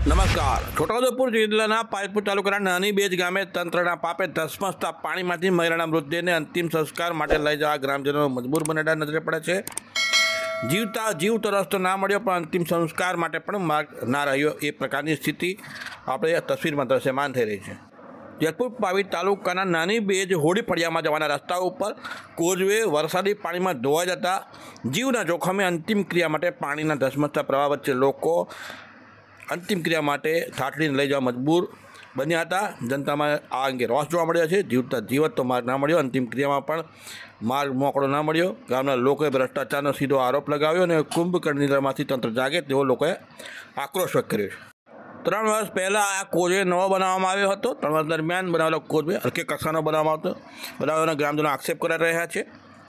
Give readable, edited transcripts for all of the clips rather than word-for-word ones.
નમસ્કાર. છોટાઉદેપુર જિલ્લાના પાલપુર તાલુકાના નાની બેજ ગામે તંત્રના પાપે ધસમસતા પાણીમાંથી મહિલાના મૃતદેહને અંતિમ સંસ્કાર માટે લઈ જવા ગ્રામજનો મજબૂર બનેલા નજરે પડે છે. જીવતો રસ્તો ના મળ્યો, પણ અંતિમ સંસ્કાર માટે પણ માર્ગ ના રહ્યો, એ પ્રકારની સ્થિતિ આપણે તસવીરમાં દ્રશ્યમાન થઈ રહી છે. જેતપુર પાવી તાલુકાના નાની બેજ હોડી ફળિયામાં જવાના રસ્તા ઉપર કોઝવે વરસાદી પાણીમાં ધોવાઈ જતા જીવના જોખમે અંતિમ ક્રિયા માટે પાણીના ધસમસતા પ્રવાહ વચ્ચે લોકો અંતિમ ક્રિયા માટે થાટડીને લઈ જવા મજબૂર બન્યા હતા. જનતામાં આ અંગે રોષ જોવા મળ્યો છે. જીવત તો માર્ગ ના મળ્યો, અંતિમ ક્રિયામાં પણ માર્ગ મોકળો ના મળ્યો. ગામના લોકોએ ભ્રષ્ટાચારનો સીધો આરોપ લગાવ્યો અને કુંભકર્ણ નિદ્રામાંથી તંત્ર જાગે તેવો લોકોએ આક્રોશ વ્યક્ત કર્યો છે. 3 વર્ષ પહેલાં આ કોઝવે નવો બનાવવામાં આવ્યો હતો. 3 વર્ષ દરમિયાન બનાવેલો કોઝવે હલકે કક્ષાનો બનાવવામાં આવતો બનાવવાના ગ્રામજનો આક્ષેપ કરી રહ્યા છે.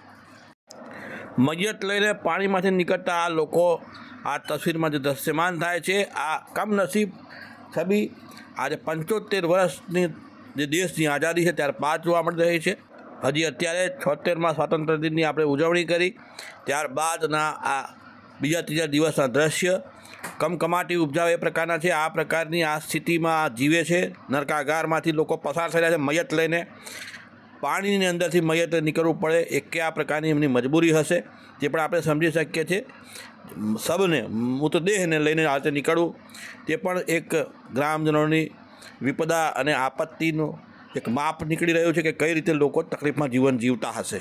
મૈયત લઈને પાણીમાંથી નીકળતા આ લોકો આ તસવીરમાં જે દ્રશ્યમાન થાય છે, આ કમનસીબ છબી આજે 75 વર્ષની જે દેશની આઝાદી છે ત્યારબાદ જોવા મળી રહી છે. હજી અત્યારે 76માં સ્વાતંત્ર્ય દિનની આપણે ઉજવણી કરી, ત્યારબાદના આ બીજા ત્રીજા દિવસના દ્રશ્ય કમકમાટી ઉપજાવે એ પ્રકારના છે. આ પ્રકારની આ સ્થિતિમાં જીવે છે. નરકાગારમાંથી લોકો પસાર થઈ રહ્યા છે. મૈયત લઈને પાણીની અંદરથી મૈયત નીકળવું પડે, એ કયા પ્રકારની એમની મજબૂરી હશે તે પણ આપણે સમજી શકીએ છીએ. સબને મૃતદેહને લઈને આ રીતે નીકળવું તે પણ એક ગ્રામજનોની વિપદા અને આપત્તિનું એક માપ નીકળી રહ્યું છે કે કઈ રીતે લોકો તકલીફમાં જીવન જીવતા હશે.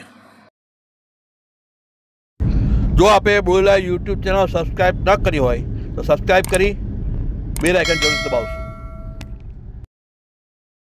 જો આપે બોલેલા યુટ્યુબ ચેનલ સબસ્ક્રાઈબ ન કરી હોય તો સબસ્ક્રાઈબ કરી બેલ આઇકન જરૂર દબાવશો.